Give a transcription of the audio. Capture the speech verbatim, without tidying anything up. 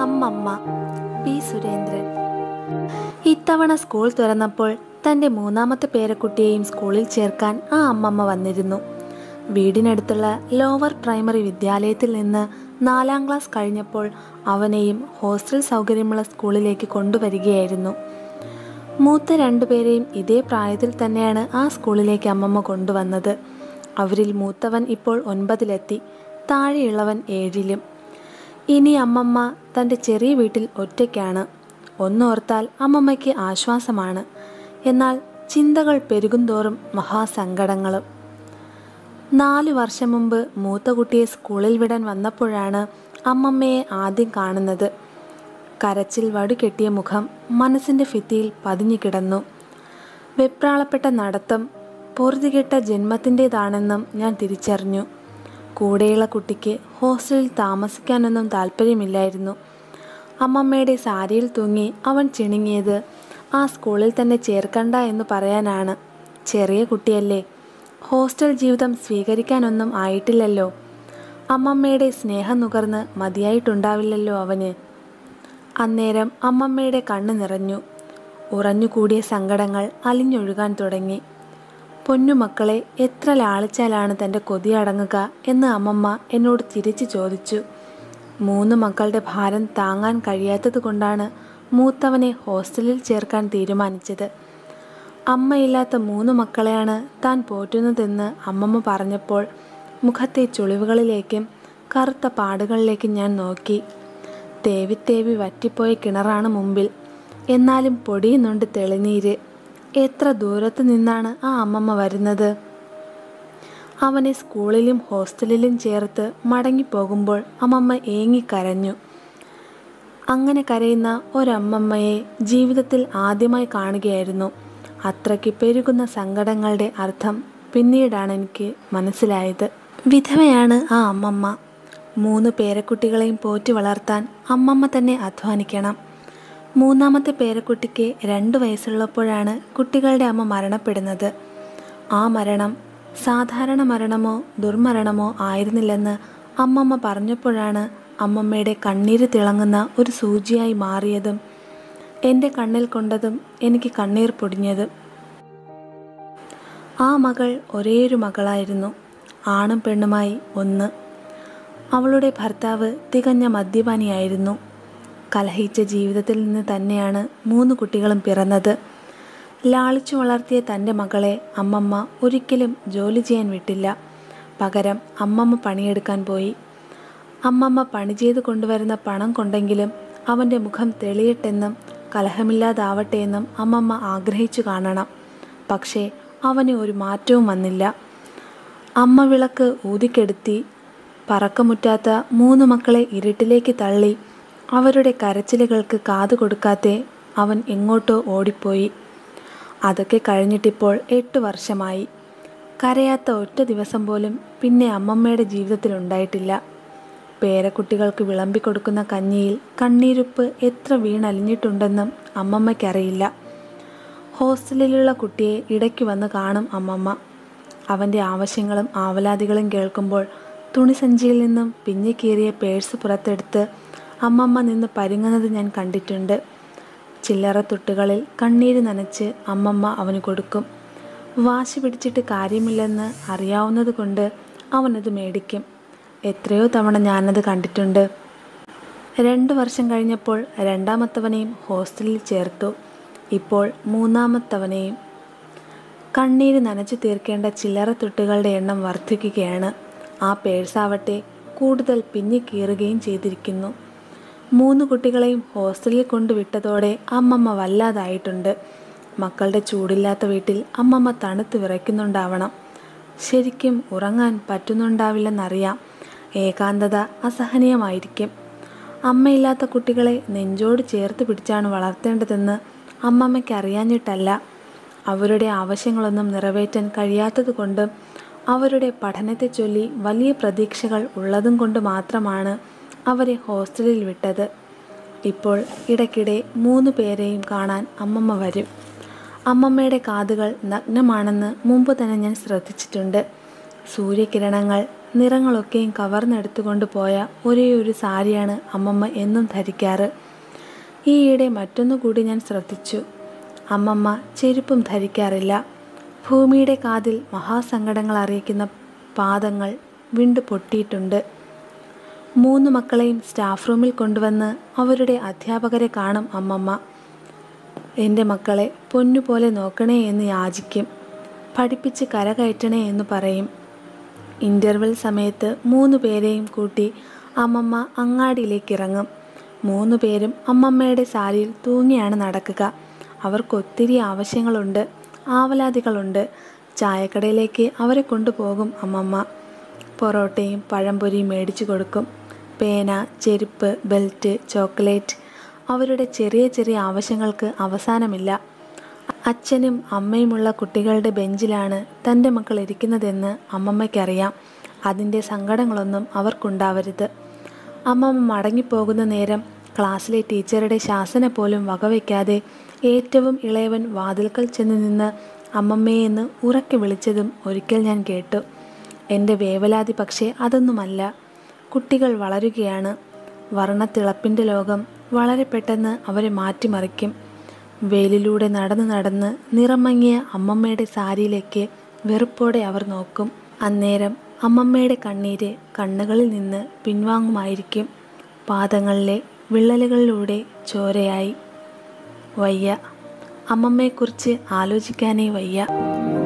അമ്മമ്മ പി സുരേന്ദ്രൻ. ഇത്തവണ സ്കൂൾ തുറന്നപ്പോൾ തൻ്റെ മൂന്നാമത്തെ പേരക്കുട്ടിയെയും സ്കൂളിൽ ചേർക്കാൻ ആ അമ്മമ്മ വന്നിരുന്നു. വീടിനടുത്തുള്ള ലോവർ പ്രൈമറി വിദ്യാലയത്തിൽ നിന്ന് നാലാം ക്ലാസ് കഴിഞ്ഞപ്പോൾ അവനെയും ഹോസ്റ്റൽ സൗകര്യമുള്ള സ്കൂളിലേക്ക് കൊണ്ടുവരികയായിരുന്നു. മൂത്ത രണ്ടുപേരെയും ഇതേ പ്രായത്തിൽ തന്നെയാണ് ആ സ്കൂളിലേക്ക് അമ്മമ്മ കൊണ്ടുവന്നത്. അവരിൽ മൂത്തവൻ ഇപ്പോൾ ഒൻപതിലെത്തി, താഴെയുള്ളവൻ ഏഴിലും. ഇനി അമ്മമ്മ തൻ്റെ ചെറിയ വീട്ടിൽ ഒറ്റയ്ക്കാണ്. ഒന്നോർത്താൽ അമ്മമ്മയ്ക്ക് ആശ്വാസമാണ്. എന്നാൽ ചിന്തകൾ പെരുകുന്തോറും മഹാസങ്കടങ്ങളും. നാലു വർഷം മുമ്പ് മൂത്ത കുട്ടിയെ സ്കൂളിൽ വിടാൻ വന്നപ്പോഴാണ് അമ്മമ്മയെ ആദ്യം കാണുന്നത്. കരച്ചിൽ വടുകെട്ടിയ മുഖം മനസ്സിൻ്റെ ഭിത്തിയിൽ പതിഞ്ഞു കിടന്നു. വെപ്രാളപ്പെട്ട നടത്തം പൊറുതികെട്ട ജന്മത്തിൻ്റെതാണെന്നും ഞാൻ തിരിച്ചറിഞ്ഞു. കൂടെയുള്ള കുട്ടിക്ക് ഹോസ്റ്റലിൽ താമസിക്കാനൊന്നും താല്പര്യമില്ലായിരുന്നു. അമ്മമ്മയുടെ സാരിയിൽ തൂങ്ങി അവൻ ചിണുങ്ങിയത് ആ സ്കൂളിൽ തന്നെ ചേർക്കണ്ട എന്ന് പറയാനാണ്. ചെറിയ കുട്ടിയല്ലേ, ഹോസ്റ്റൽ ജീവിതം സ്വീകരിക്കാനൊന്നും ആയിട്ടില്ലല്ലോ. അമ്മമ്മയുടെ സ്നേഹം നുകർന്ന് മതിയായിട്ടുണ്ടാവില്ലല്ലോ അവന്. അന്നേരം അമ്മമ്മയുടെ കണ്ണ് നിറഞ്ഞു. ഉറഞ്ഞുകൂടിയ സങ്കടങ്ങൾ അലിഞ്ഞൊഴുകാൻ തുടങ്ങി. പൊന്നുമക്കളെ എത്ര ലാളിച്ചാലാണ് തൻ്റെ കൊതി അടങ്ങുക എന്ന് അമ്മമ്മ എന്നോട് തിരിച്ചു ചോദിച്ചു. മൂന്ന് മക്കളുടെ ഭാരം താങ്ങാൻ കഴിയാത്തത് കൊണ്ടാണ് മൂത്തവനെ ഹോസ്റ്റലിൽ ചേർക്കാൻ തീരുമാനിച്ചത്. അമ്മയില്ലാത്ത മൂന്ന് മക്കളെയാണ് താൻ പോറ്റുന്നതെന്ന് അമ്മമ്മ പറഞ്ഞപ്പോൾ മുഖത്തെ ചുളിവുകളിലേക്കും കറുത്ത പാടുകളിലേക്കും ഞാൻ നോക്കി. തേവി തേവി വറ്റിപ്പോയ കിണറാണ് മുമ്പിൽ, എന്നാലും പൊടിയുന്നുണ്ട് തെളിനീര്. എത്ര ദൂരത്ത് നിന്നാണ് ആ അമ്മമ്മ വരുന്നത്. അവനെ സ്കൂളിലും ഹോസ്റ്റലിലും ചേർത്ത് മടങ്ങിപ്പോകുമ്പോൾ അമ്മമ്മ ഏങ്ങിക്കരഞ്ഞു. അങ്ങനെ കരയുന്ന ഒരമ്മമ്മയെ ജീവിതത്തിൽ ആദ്യമായി കാണുകയായിരുന്നു. അത്രയ്ക്ക് പെരുകുന്ന സങ്കടങ്ങളുടെ അർത്ഥം പിന്നീടാണ് എനിക്ക് മനസ്സിലായത്. വിധവയാണ് ആ അമ്മമ്മ. മൂന്ന് പേരക്കുട്ടികളെയും പോറ്റി വളർത്താൻ അമ്മമ്മ തന്നെ അധ്വാനിക്കണം. മൂന്നാമത്തെ പേരക്കുട്ടിക്ക് രണ്ടു വയസ്സുള്ളപ്പോഴാണ് കുട്ടികളുടെ അമ്മ മരണപ്പെടുന്നത്. ആ മരണം സാധാരണ മരണമോ ദുർമരണമോ ആയിരുന്നില്ലെന്ന് അമ്മമ്മ പറഞ്ഞപ്പോഴാണ് അമ്മമ്മയുടെ കണ്ണീര് തിളങ്ങുന്ന ഒരു സൂചിയായി മാറിയതും എൻ്റെ കണ്ണിൽ കൊണ്ടതും എനിക്ക് കണ്ണീർ പൊടിഞ്ഞതും. ആ മകൾ ഒരേയൊരു മകളായിരുന്നു, ആണും പെണ്ണുമായി ഒന്ന്. അവളുടെ ഭർത്താവ് തികഞ്ഞ മദ്യപാനിയായിരുന്നു. കലഹിച്ച ജീവിതത്തിൽ നിന്ന് തന്നെയാണ് മൂന്ന് കുട്ടികളും പിറന്നത്. ലാളിച്ചു വളർത്തിയ തൻ്റെ മകളെ അമ്മമ്മ ഒരിക്കലും ജോലി ചെയ്യാൻ വിട്ടില്ല. പകരം അമ്മമ്മ പണിയെടുക്കാൻ പോയി. അമ്മമ്മ പണി ചെയ്ത് കൊണ്ടുവരുന്ന പണം കൊണ്ടെങ്കിലും അവൻ്റെ മുഖം തെളിയട്ടെന്നും കലഹമില്ലാതാവട്ടെ എന്നും അമ്മമ്മ ആഗ്രഹിച്ചു കാണണം. പക്ഷേ അവന് ഒരു മാറ്റവും വന്നില്ല. അമ്മ വിളക്ക് ഊതിക്കെടുത്തി പറക്കമുറ്റാത്ത മൂന്ന് മക്കളെ ഇരുട്ടിലേക്ക് തള്ളി അവരുടെ കരച്ചിലുകൾക്ക് കാതു കൊടുക്കാതെ അവൻ എങ്ങോട്ടോ ഓടിപ്പോയി. അതൊക്കെ കഴിഞ്ഞിട്ടിപ്പോൾ എട്ട് വർഷമായി. കരയാത്ത ഒറ്റ ദിവസം പോലും പിന്നെ അമ്മമ്മയുടെ ജീവിതത്തിൽ ഉണ്ടായിട്ടില്ല. പേരക്കുട്ടികൾക്ക് വിളമ്പിക്കൊടുക്കുന്ന കഞ്ഞിയിൽ കണ്ണീരുപ്പ് എത്ര വീണലിഞ്ഞിട്ടുണ്ടെന്നും അമ്മമ്മയ്ക്കറിയില്ല. ഹോസ്റ്റലിലുള്ള കുട്ടിയെ ഇടയ്ക്ക് വന്ന് കാണും അമ്മമ്മ. അവൻ്റെ ആവശ്യങ്ങളും ആവലാതികളും കേൾക്കുമ്പോൾ തുണിസഞ്ചിയിൽ നിന്നും പിഞ്ഞിക്കീറിയ പേഴ്സ് പുറത്തെടുത്ത് അമ്മമ്മ നിന്ന് പരുങ്ങുന്നത് ഞാൻ കണ്ടിട്ടുണ്ട്. ചില്ലറ തുട്ടുകളിൽ കണ്ണീര് നനച്ച് അമ്മമ്മ അവന് കൊടുക്കും. വാശി പിടിച്ചിട്ട് കാര്യമില്ലെന്ന് അറിയാവുന്നത് കൊണ്ട് അവനത് മേടിക്കും. എത്രയോ തവണ ഞാനത് കണ്ടിട്ടുണ്ട്. രണ്ടു വർഷം കഴിഞ്ഞപ്പോൾ രണ്ടാമത്തവനെയും ഹോസ്റ്റലിൽ ചേർത്തു. ഇപ്പോൾ മൂന്നാമത്തവനെയും. കണ്ണീര് നനച്ചു തീർക്കേണ്ട ചില്ലറ തുട്ടുകളുടെ എണ്ണം വർദ്ധിക്കുകയാണ്. ആ പേഴ്സാവട്ടെ കൂടുതൽ പിഞ്ഞിക്കീറുകയും ചെയ്തിരിക്കുന്നു. മൂന്ന് കുട്ടികളെയും ഹോസ്റ്റലിൽ കൊണ്ടുവിട്ടതോടെ അമ്മമ്മ വല്ലാതായിട്ടുണ്ട്. മക്കളുടെ ചൂടില്ലാത്ത വീട്ടിൽ അമ്മമ്മ തണുത്ത് വിറയ്ക്കുന്നുണ്ടാവണം. ശരിക്കും ഉറങ്ങാൻ പറ്റുന്നുണ്ടാവില്ലെന്നറിയാം. ഏകാന്തത അസഹനീയമായിരിക്കും. അമ്മയില്ലാത്ത കുട്ടികളെ നെഞ്ചോട് ചേർത്ത് പിടിച്ചാണ് വളർത്തേണ്ടതെന്ന് അമ്മമ്മയ്ക്ക് അറിയാഞ്ഞിട്ടല്ല. അവരുടെ ആവശ്യങ്ങളൊന്നും നിറവേറ്റാൻ കഴിയാത്തത് കൊണ്ടും അവരുടെ പഠനത്തെ ചൊല്ലി വലിയ പ്രതീക്ഷകൾ ഉള്ളതും കൊണ്ട് മാത്രമാണ് അവരെ ഹോസ്റ്റലിൽ വിട്ടത്. ഇപ്പോൾ ഇടയ്ക്കിടെ മൂന്ന് പേരെയും കാണാൻ അമ്മമ്മ വരും. അമ്മമ്മയുടെ കാതുകൾ നഗ്നമാണെന്ന് മുമ്പ് തന്നെ ഞാൻ ശ്രദ്ധിച്ചിട്ടുണ്ട്. സൂര്യകിരണങ്ങൾ നിറങ്ങളൊക്കെയും കവർന്നെടുത്തുകൊണ്ട് പോയ ഒരേ ഒരു സാരിയാണ് അമ്മമ്മ എന്നും ധരിക്കാറ്. ഈയിടെ മറ്റൊന്നു കൂടി ഞാൻ ശ്രദ്ധിച്ചു. അമ്മമ്മ ചെരുപ്പും ധരിക്കാറില്ല. ഭൂമിയുടെ കാതിൽ മഹാസങ്കടങ്ങൾ അറിയിക്കുന്ന പാദങ്ങൾ വിണ്ടു പൊട്ടിയിട്ടുണ്ട്. മൂന്ന് മക്കളെയും സ്റ്റാഫ് റൂമിൽ കൊണ്ടുവന്ന് അവരുടെ അധ്യാപകരെ കാണും അമ്മമ്മ. എൻ്റെ മക്കളെ പൊന്നുപോലെ നോക്കണേ എന്ന് യാചിക്കും. പഠിപ്പിച്ച് കരകയറ്റണേ എന്ന് പറയും. ഇൻ്റർവെൽ സമയത്ത് മൂന്ന് പേരെയും കൂട്ടി അമ്മമ്മ അങ്ങാടിയിലേക്ക് ഇറങ്ങും. മൂന്ന് പേരും അമ്മമ്മയുടെ സാരിയിൽ തൂങ്ങിയാണ് നടക്കുക. അവർക്കൊത്തിരി ആവശ്യങ്ങളുണ്ട്, ആവലാതികളുണ്ട്. ചായക്കടയിലേക്ക് അവരെ കൊണ്ടുപോകും അമ്മമ്മ. പൊറോട്ടയും പഴംപൊരിയും മേടിച്ചു കൊടുക്കും. പേന, ചെരുപ്പ്, ബെൽറ്റ്, ചോക്ലേറ്റ്. അവരുടെ ചെറിയ ചെറിയ ആവശ്യങ്ങൾക്ക് അവസാനമില്ല. അച്ഛനും അമ്മയുമുള്ള കുട്ടികളുടെ ബെഞ്ചിലാണ് തൻ്റെ മക്കൾ ഇരിക്കുന്നതെന്ന് അമ്മമ്മയ്ക്കറിയാം. അതിൻ്റെ സങ്കടങ്ങളൊന്നും അവർക്കുണ്ടാവരുത്. അമ്മമ്മ മടങ്ങിപ്പോകുന്ന നേരം ക്ലാസ്സിലെ ടീച്ചറുടെ ശാസന പോലും വകവയ്ക്കാതെ ഏറ്റവും ഇളയവൻ വാതിൽക്കൽ ചെന്ന് നിന്ന് അമ്മമ്മയെന്ന് ഉറക്കെ വിളിച്ചതും ഒരിക്കൽ ഞാൻ കേട്ടു. എൻ്റെ വേവലാതി പക്ഷേ അതൊന്നുമല്ല. കുട്ടികൾ വളരുകയാണ്. വർണ്ണത്തിളപ്പിൻ്റെ ലോകം വളരെ പെട്ടെന്ന് അവരെ മാറ്റിമറിക്കും. വെയിലിലൂടെ നടന്ന് നടന്ന് നിറം മങ്ങിയ അമ്മമ്മയുടെ സാരിയിലേക്ക് വെറുപ്പോടെ അവർ നോക്കും. അന്നേരം അമ്മമ്മയുടെ കണ്ണീര് കണ്ണുകളിൽ നിന്ന് പിൻവാങ്ങുമായിരിക്കും. പാദങ്ങളിലെ വിള്ളലുകളിലൂടെ ചോരയായി. വയ്യ, അമ്മമ്മയെക്കുറിച്ച് ആലോചിക്കാനേ വയ്യ.